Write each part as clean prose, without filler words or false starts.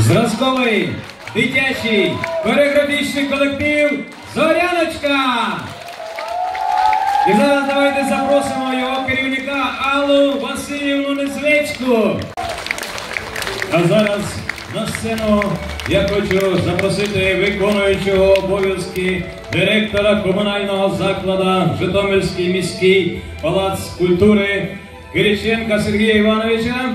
Зразковий дитячий хореографічний колектив «Зоряночка». І зараз давайте запросимо його керівника Аллу Васильівну Незвичку. А зараз на сцену я хочу запросити виконуючого обов'язки директора комунального закладу Житомирський міський палац культури Кириченка Сергія Івановича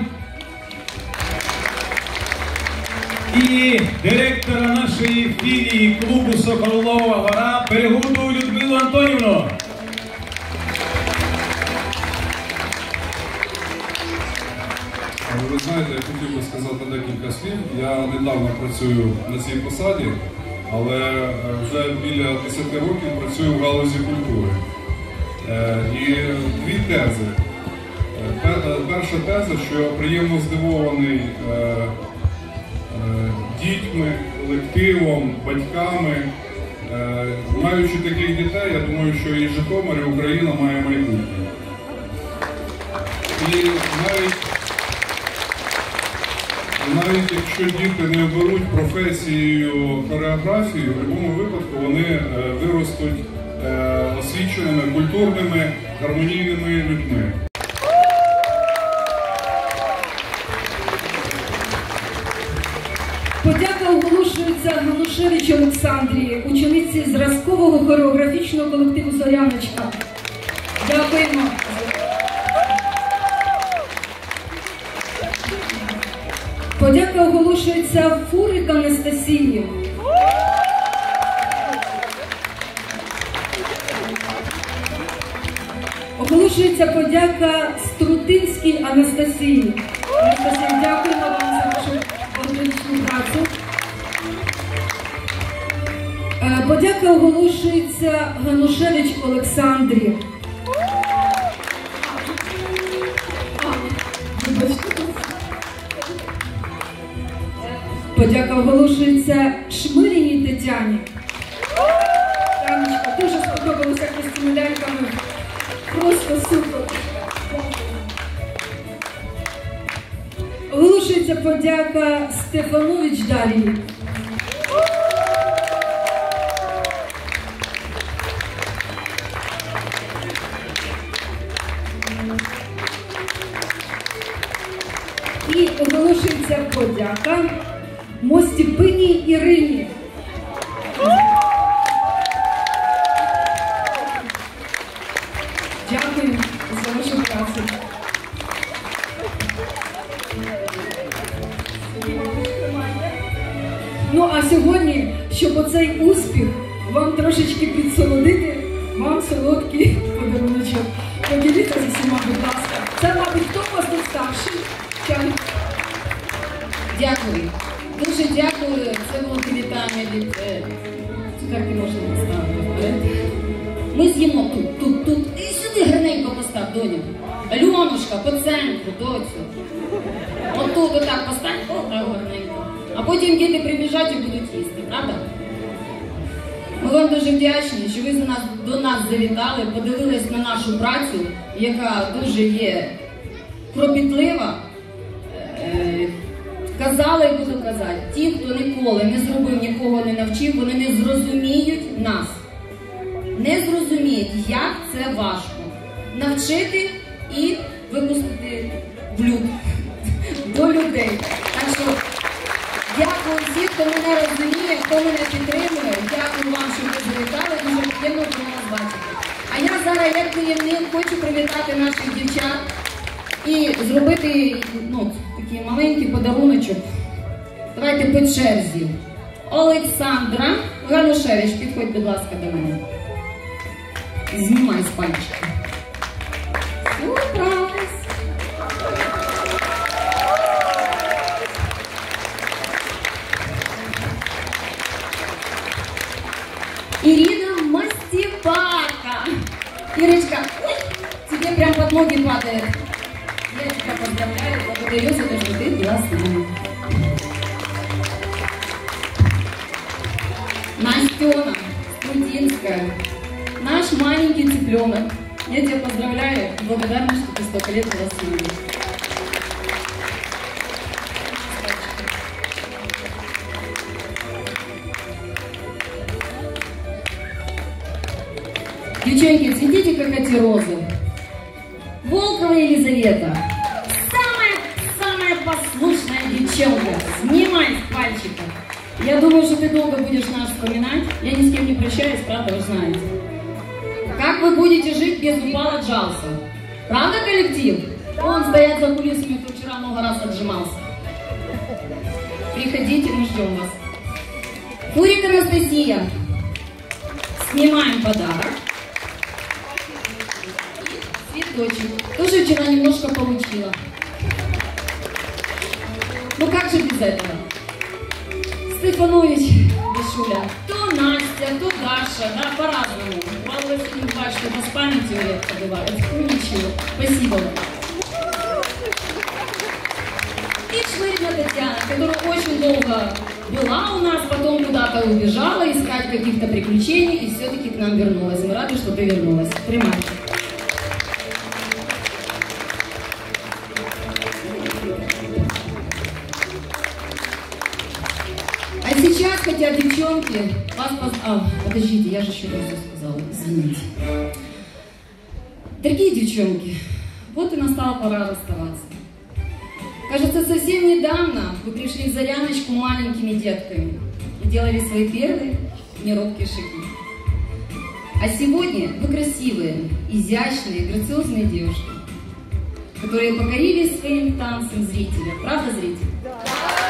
і директора нашої філії клубу «Соколова гора» Перегуду Людмилу Антонівну. Ви знаєте, я хотів би сказати декілька слів. Я недавно працюю на цій посаді, але вже біля 10 років працюю в галузі культури. І дві тези. Перша теза, що я приємно здивований дітьми, колективом, батьками. Маючи таких дітей, я думаю, що і Житомир, і Україна має майбутнє. І навіть якщо діти не оберуть професією хореографії, в будь-якому випадку вони виростуть освіченими, культурними, гармонійними людьми. Подяка оголошується Ганушевич Олександрії, учениці зразкового хореографічного колективу «Зоряночка». Дякуємо. Подяка оголошується Фурик Анастасії. Оголошується подяка Струтинській Анастасії. Анастасія, дякуємо вам за вашу органічну працю. Подяка оголошується Ганушевич Олександрі. Подяка оголошується Шмиріній Тетяні. Танечка, дуже сподобалося з цими ляльками. Просто супер. Оголошується подяка Стефанович Дарії. І оголошується подяка Мостіпиній Ірині. Дякую за вашу працю. Ну а сьогодні, щоб оцей успіх вам трошечки підсолодити, вам солодкий подаруночок. Поділіться з усіма, будь ласка. Це, мабуть, хто у вас тут старший? Дякую. Дуже дякую. Це було вітання від цукерки можна поставити. Ми з'їмо тут. І сюди гарненько постав, доню. Альонушка, по центру, доцю. Отут отак постань, отак гарненько. А потім діти прибіжать і будуть їсти, правда? Ми вам дуже вдячні, що ви до нас завітали, подивились на нашу працю, яка дуже є кропітлива. Казала і буду казати, ті, хто ніколи не зробив, нікого не навчив, вони не зрозуміють нас. Не зрозуміють, як це важко. Навчити і випустити в люд, до людей. Так що, дякую всім, хто мене розуміє, хто мене підтримує. Дякую вам, що ви завітали, дуже приємно було вас бачити. А я зараз, як керівник, хочу привітати наших дівчат і зробити, такий маленький подаруночок. Давайте по черзі. Олександра Ганушевич, підходь, будь ласка, до мене. Знімай з пальчика. Сюрприз! Ирина Мастепака. Ирочка, ой, тебе прям под ноги падает. Я тебя поздравляю, благодарю за то, что ты была с нами. Настена Студинская, наш маленький цыпленок. Я тебя поздравляю и благодарна, что ты столько лет была с нами. Девчонки, цветите, как эти розы. Волкова Елизавета. Самая послушная девчонка. Снимай с пальчика. Я думаю, что ты долго будешь нас вспоминать. Я ни с кем не прощаюсь, правда, вы знаете. Как вы будете жить без упала Джалса? Правда, коллектив? Он стоят за кулисами, кто вчера много раз отжимался. Приходите, мы ждем вас. Фурик Анастасия. Снимаем подарок. И цветочек. Тоже вчера немножко получила. Ну как же без этого? Стефанович, Дашуля. То Настя, то Даша, да, по-разному. Мало если не бывает, что у вас памяти редко бывает. Ну ничего. Спасибо вам. И Швырина Татьяна, которая очень долго была у нас, потом куда-то убежала искать каких-то приключений и все-таки к нам вернулась. Мы рады, что ты вернулась. Примайте. А сейчас хотят девчонки вас подождите, я же еще раз сказала, извините. Дорогие девчонки, вот и настала пора расставаться. Кажется, совсем недавно вы пришли в Заряночку маленькими детками и делали свои первые неробкие шаги. А сегодня вы красивые, изящные, грациозные девушки, которые покорили своим танцем зрителя. Правда, зритель? Да!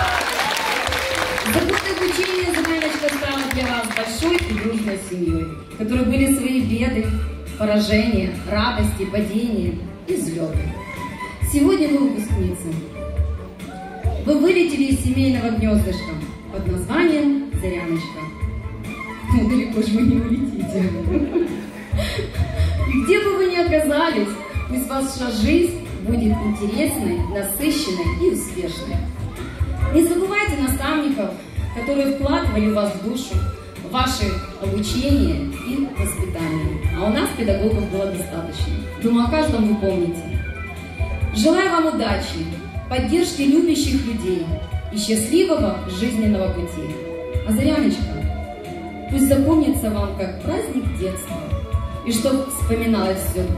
За годы обучения Заряночка стала для вас большой и дружной семьей, в которой были свои беды, поражения, радости, падения и взлеты. Сегодня вы выпускницы. Вы вылетели из семейного гнездышка под названием Заряночка. Ну, далеко же вы не улетите. И где бы вы ни оказались, пусть ваша жизнь будет интересной, насыщенной и успешной. Не забывайте наставников, которые вкладывали в вас в душу, в ваше обучение и воспитание. А у нас педагогов было достаточно. Думаю, о каждом вы помните. Желаю вам удачи, поддержки любящих людей и счастливого жизненного пути. А Заряночка, пусть запомнится вам как праздник детства, и чтобы вспоминалось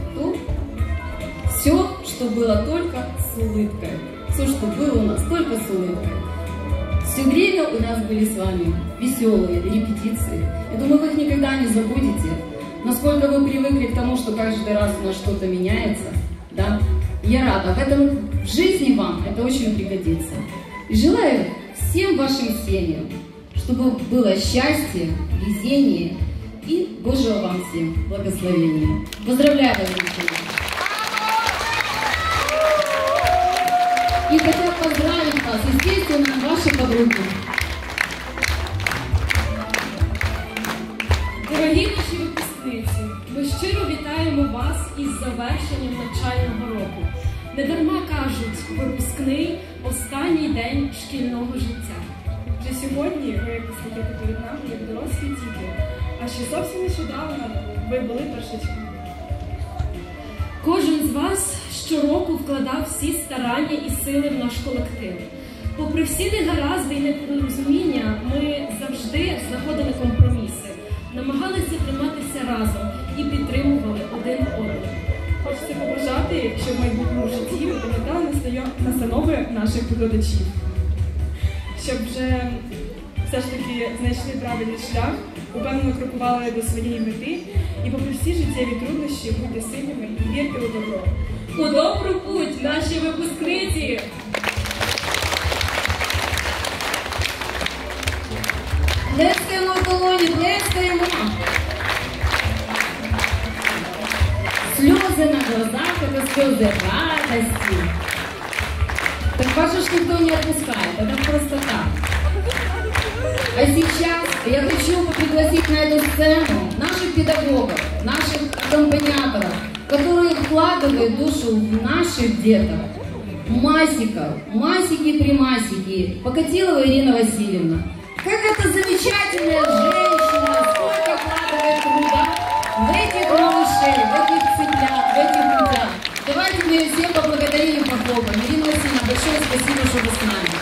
все, что было только с улыбкой. Все, что было у нас, только с улыбкой. Все время у нас были с вами веселые репетиции. Я думаю, вы их никогда не забудете. Насколько вы привыкли к тому, что каждый раз у нас что-то меняется, да? Я рада. В этом в жизни вам это очень пригодится. И желаю всем вашим семьям, чтобы было счастье, везение и Божьего вам всем благословения. Поздравляю вас, девчонки! И хотят поздравить вас, естественно, ваши подруги. Дорогі наші випускниці, ми щиро вітаємо вас із завершенням навчального року. Недарма кажуть, випускний – останній день шкільного життя. Вже сьогодні ви постаєте перед нами як дорослі діти, а ще зовсім нещодавно ви були першачками. Кожен з вас щороку вкладав всі старання і сили в наш колектив. Попри всі негаразди і непорозуміння, ми завжди знаходили компроміси, намагалися триматися разом і підтримували один одного. Хочеться побажати, щоб в майбутньому житті ви пам'ятали настанови наших викладачів. Щоб вже все ж таки знайшли правильний шлях, упевнено крокували до своєї мети і попри всі життєві труднощі будьте сильними і вірте у добро. У добру путь, наші випускниці! Плескаємо в долоні, плескаємо! Слезы на глазах – это слезы радости. Так вас же никто не отпускает, это просто так. А сейчас я хочу пригласить на эту сцену наших педагогов, наших аккомпаниаторов, которые вкладывают душу в наших деток. Масиков, масики-примасики, Покатилова Ирина Васильевна. Как эта замечательная женщина, сколько вкладывает труда в этих малышей, в этих цыплят, в этих ребят. Давайте мы ее всем поблагодарим и похлопаем. Ирина Васильевна, большое спасибо, что вы с нами.